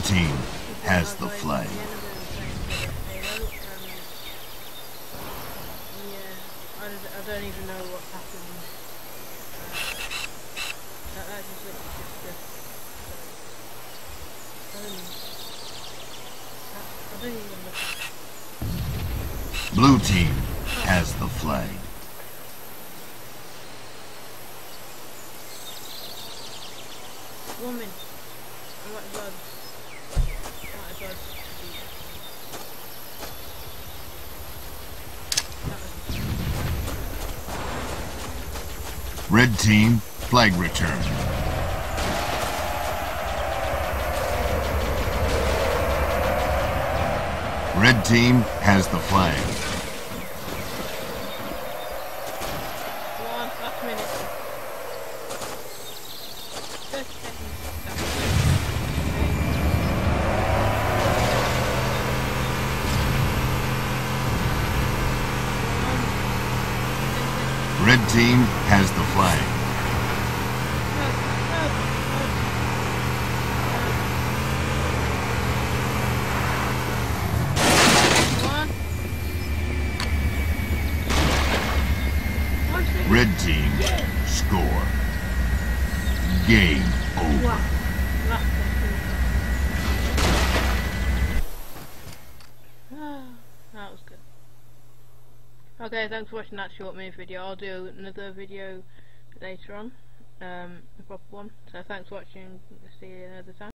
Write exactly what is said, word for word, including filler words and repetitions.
team has the flag. Yeah, I don't, I don't even know what happened. Uh, that, that just looks just good. So, I don't know. I don't even look. Blue team has the flag. Woman. I might as well. Might as well. Red team, flag return. Red team has the flag. Come on, last minute. thirty seconds. Red team has the flag. Red team score. Game over. That was good. Okay, thanks for watching that short mini video. I'll do another video later on, um, a proper one. So thanks for watching. See you another time.